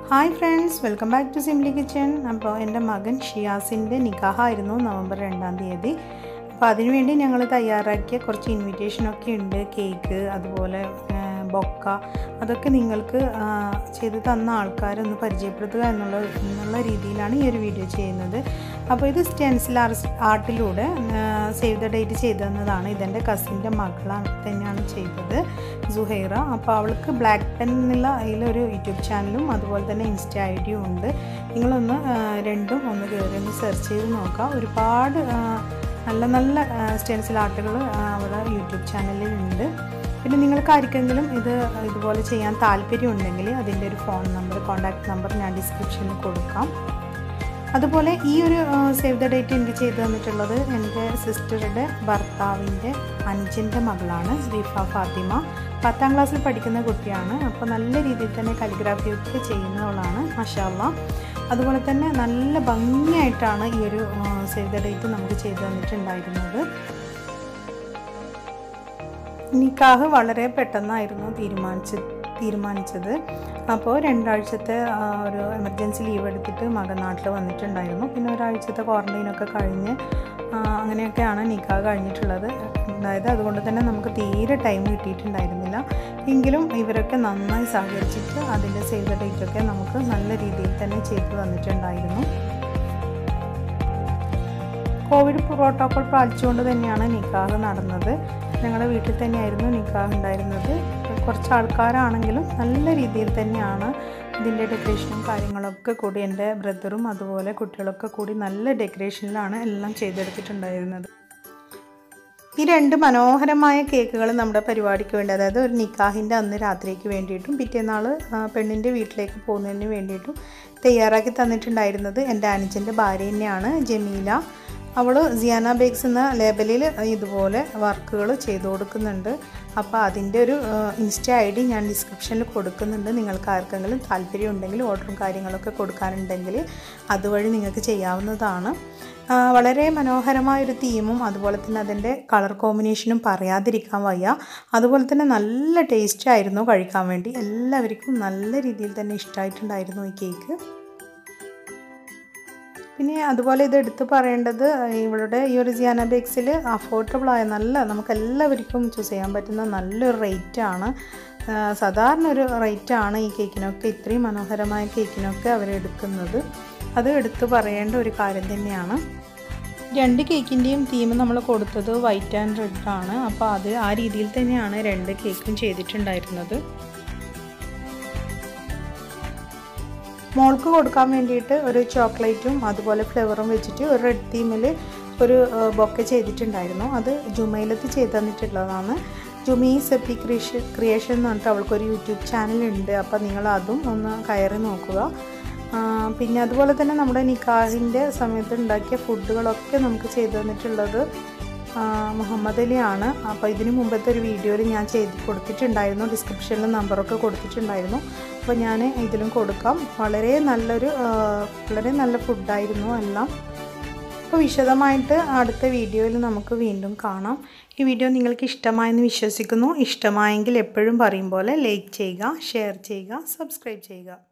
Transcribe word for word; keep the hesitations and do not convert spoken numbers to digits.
Hi friends, welcome back to Simply Kitchen. അപ്പോൾ എൻ്റെ മകൻ ഷിയാസിൻ്റെ നിക്കാഹായിരുന്നു നവംബർ രണ്ടാം തീയതി. അപ്പോൾ അതിനുവേണ്ടി ഞങ്ങൾ തയ്യാറാക്കിയ കുറച്ച് ഇൻവിറ്റേഷനൊക്കെ ഉണ്ട്. കേക്ക്, അതുപോലെ ബൊക്ക, അതൊക്കെ നിങ്ങൾക്ക് ചെയ്ത് തന്ന ആൾക്കാരെ ഒന്ന് പരിചയപ്പെടുത്തുക എന്നുള്ള എന്നുള്ള രീതിയിലാണ് ഈ ഒരു വീഡിയോ ചെയ്യുന്നത്. അപ്പോൾ ഇത് സ്റ്റെൻസിൽ ആർട്ടിലൂടെ സേവ് ദ ഡേറ്റ് ചെയ്തു തന്നതാണ്. ഇതെൻ്റെ കസിൻ്റെ മകളാണ് തന്നെയാണ് ചെയ്തത്, സുഹൈറ. അപ്പോൾ അവൾക്ക് ബ്ലാക്ക് പെൻ എന്നുള്ള അതിലൊരു യൂട്യൂബ് ചാനലും അതുപോലെ തന്നെ ഇൻസ്റ്റ ഐ ഡിയും ഉണ്ട്. നിങ്ങളൊന്ന് രണ്ടും ഒന്ന് കയറി ഒന്ന് സെർച്ച് ചെയ്ത് നോക്കാം. ഒരുപാട് നല്ല നല്ല സ്റ്റെൻസിൽ ആർട്ടുകൾ അവിടെ യൂട്യൂബ് ചാനലിലുണ്ട്. പിന്നെ നിങ്ങൾക്ക് ആർക്കെങ്കിലും ഇത് ഇതുപോലെ ചെയ്യാൻ താല്പര്യമുണ്ടെങ്കിൽ അതിൻ്റെ ഒരു ഫോൺ നമ്പർ, കോൺടാക്റ്റ് നമ്പർ ഞാൻ ഡിസ്ക്രിപ്ഷനിൽ കൊടുക്കാം. അതുപോലെ ഈ ഒരു സേവ് ദ ഡേറ്റ് എനിക്ക് ചെയ്തു തന്നിട്ടുള്ളത് എൻ്റെ സിസ്റ്ററുടെ ഭർത്താവിൻ്റെ അഞ്ചിൻ്റെ മകളാണ്, റിഫ ഫാത്തിമ. പത്താം ക്ലാസ്സിൽ പഠിക്കുന്ന കുട്ടിയാണ്. അപ്പോൾ നല്ല രീതിയിൽ തന്നെ കാലിഗ്രാഫിയൊക്കെ ചെയ്യുന്നവളാണ്, മാഷാ അല്ലാഹ്. അതുപോലെ തന്നെ നല്ല ഭംഗിയായിട്ടാണ് ഈ ഒരു സേവ് ദ ഡേറ്റ് നമുക്ക് ചെയ്തു തന്നിട്ടുണ്ടായിരുന്നത്. നിക്കാഹ് വളരെ പെട്ടെന്നായിരുന്നു തീരുമാനിച്ച തീരുമാനിച്ചത് അപ്പോൾ രണ്ടാഴ്ചത്തെ ഒരു എമർജൻസി ലീവ് എടുത്തിട്ട് മകൻ നാട്ടിൽ വന്നിട്ടുണ്ടായിരുന്നു. പിന്നെ ഒരാഴ്ചത്തെ ക്വാറൻറ്റൈനൊക്കെ കഴിഞ്ഞ് അങ്ങനെയൊക്കെയാണ് നിക്കാഹ് കഴിഞ്ഞിട്ടുള്ളത് ഉണ്ടായത്. അതുകൊണ്ട് തന്നെ നമുക്ക് തീരെ ടൈം കിട്ടിയിട്ടുണ്ടായിരുന്നില്ല. എങ്കിലും ഇവരൊക്കെ നന്നായി സഹകരിച്ചിട്ട് അതിൻ്റെ സേവ് ദ ഡേറ്റൊക്കെ നമുക്ക് നല്ല രീതിയിൽ തന്നെ ചെയ്തു തന്നിട്ടുണ്ടായിരുന്നു. കോവിഡ് പ്രോട്ടോക്കോൾ പാലിച്ചുകൊണ്ട് തന്നെയാണ് നിക്കാഹ് നടന്നത്. ഞങ്ങളുടെ വീട്ടിൽ തന്നെയായിരുന്നു നിക്കാഹ് ഉണ്ടായിരുന്നത്. കുറച്ച് ആൾക്കാരാണെങ്കിലും നല്ല രീതിയിൽ തന്നെയാണ് ഇതിൻ്റെ ഡെക്കറേഷനും കാര്യങ്ങളൊക്കെ കൂടി എൻ്റെ ബ്രദറും അതുപോലെ കുട്ടികളൊക്കെ കൂടി നല്ല ഡെക്കറേഷനിലാണ് എല്ലാം ചെയ്തെടുത്തിട്ടുണ്ടായിരുന്നത്. ഈ രണ്ട് മനോഹരമായ കേക്കുകൾ നമ്മുടെ പരിപാടിക്ക് വേണ്ടി, അതായത് ഒരു നിക്കാഹിൻ്റെ അന്ന് രാത്രിക്ക് വേണ്ടിയിട്ടും പിറ്റേന്നാൾ പെണ്ണിൻ്റെ വീട്ടിലേക്ക് പോകുന്നതിന് വേണ്ടിയിട്ടും തയ്യാറാക്കി തന്നിട്ടുണ്ടായിരുന്നത് എൻ്റെ അനുജൻ്റെ ഭാര്യ തന്നെയാണ്, ജമീല. അവൾ സിയാന ബേക്സ് എന്ന ലേബലിൽ ഇതുപോലെ വർക്കുകൾ ചെയ്തു കൊടുക്കുന്നുണ്ട്. അപ്പോൾ അതിൻ്റെ ഒരു ഇൻസ്റ്റ ഐ ഡി ഞാൻ ഡിസ്ക്രിപ്ഷനിൽ കൊടുക്കുന്നുണ്ട്. നിങ്ങൾക്ക് ആർക്കെങ്കിലും താല്പര്യം ഉണ്ടെങ്കിൽ, ഓർഡറും കാര്യങ്ങളൊക്കെ കൊടുക്കാനുണ്ടെങ്കിൽ അതുവഴി നിങ്ങൾക്ക് ചെയ്യാവുന്നതാണ്. വളരെ മനോഹരമായൊരു തീമും അതുപോലെ തന്നെ അതിൻ്റെ കളർ കോമ്പിനേഷനും പറയാതിരിക്കാൻ വയ്യ. അതുപോലെ തന്നെ നല്ല ടേസ്റ്റ് ആയിരുന്നു കഴിക്കാൻ വേണ്ടി. എല്ലാവർക്കും നല്ല രീതിയിൽ തന്നെ ഇഷ്ടമായിട്ടുണ്ടായിരുന്നു ഈ കേക്ക്. പിന്നെ അതുപോലെ ഇത് എടുത്ത് പറയേണ്ടത്, ഇവളുടെ ഈ ഒരു സിയാന ബേക്സിൽ അഫോർഡബിളായ നല്ല നമുക്ക് എല്ലാവർക്കും ചൂസ് ചെയ്യാൻ പറ്റുന്ന നല്ലൊരു റേറ്റാണ്. സാധാരണ ഒരു റേറ്റാണ് ഈ കേക്കിനൊക്കെ, ഇത്രയും മനോഹരമായ കേക്കിനൊക്കെ അവരെടുക്കുന്നത്. അത് എടുത്ത് പറയേണ്ട ഒരു കാര്യം തന്നെയാണ്. രണ്ട് കേക്കിൻ്റെയും തീം നമ്മൾ കൊടുത്തത് വൈറ്റ് ആൻഡ് റെഡ് ആണ്. അപ്പോൾ അത് ആ രീതിയിൽ തന്നെയാണ് രണ്ട് കേക്കും ചെയ്തിട്ടുണ്ടായിരുന്നത്. മോൾക്ക് കൊടുക്കാൻ വേണ്ടിയിട്ട് ഒരു ചോക്ലേറ്റും അതുപോലെ ഫ്ലവറും വെച്ചിട്ട് ഒരു റെഡ് തീമിൽ ഒരു ബൊക്കെ ചെയ്തിട്ടുണ്ടായിരുന്നു. അത് ജുമൈലത്ത് ചെയ്ത് തന്നിട്ടുള്ളതാണ്. ജുമി സെപ്പി ക്രിയേഷൻ ക്രിയേഷൻ എന്ന് പറഞ്ഞിട്ട് അവൾക്കൊരു യൂട്യൂബ് ചാനലുണ്ട്. അപ്പോൾ നിങ്ങൾ അതും ഒന്ന് കയറി നോക്കുക. പിന്നെ അതുപോലെ തന്നെ നമ്മുടെ നിക്കാഹിൻ്റെ സമയത്ത് ഉണ്ടാക്കിയ ഫുഡുകളൊക്കെ നമുക്ക് ചെയ്തു തന്നിട്ടുള്ളത് മുഹമ്മദ് അലിയാണ്. അപ്പോൾ ഇതിന് മുമ്പത്തെ ഒരു വീഡിയോയിൽ ഞാൻ ചെയ്ത് കൊടുത്തിട്ടുണ്ടായിരുന്നു, ഡിസ്ക്രിപ്ഷനിൽ നമ്പറൊക്കെ കൊടുത്തിട്ടുണ്ടായിരുന്നു. അപ്പോൾ ഞാൻ ഇതിലും കൊടുക്കാം. വളരെ നല്ലൊരു വളരെ നല്ല ഫുഡായിരുന്നു എല്ലാം. അപ്പോൾ വിശദമായിട്ട് അടുത്ത വീഡിയോയിൽ നമുക്ക് വീണ്ടും കാണാം. ഈ വീഡിയോ നിങ്ങൾക്ക് ഇഷ്ടമായെന്ന് വിശ്വസിക്കുന്നു. ഇഷ്ടമായെങ്കിൽ എപ്പോഴും പറയും പോലെ ലൈക്ക് ചെയ്യുക, ഷെയർ ചെയ്യുക, സബ്സ്ക്രൈബ് ചെയ്യുക.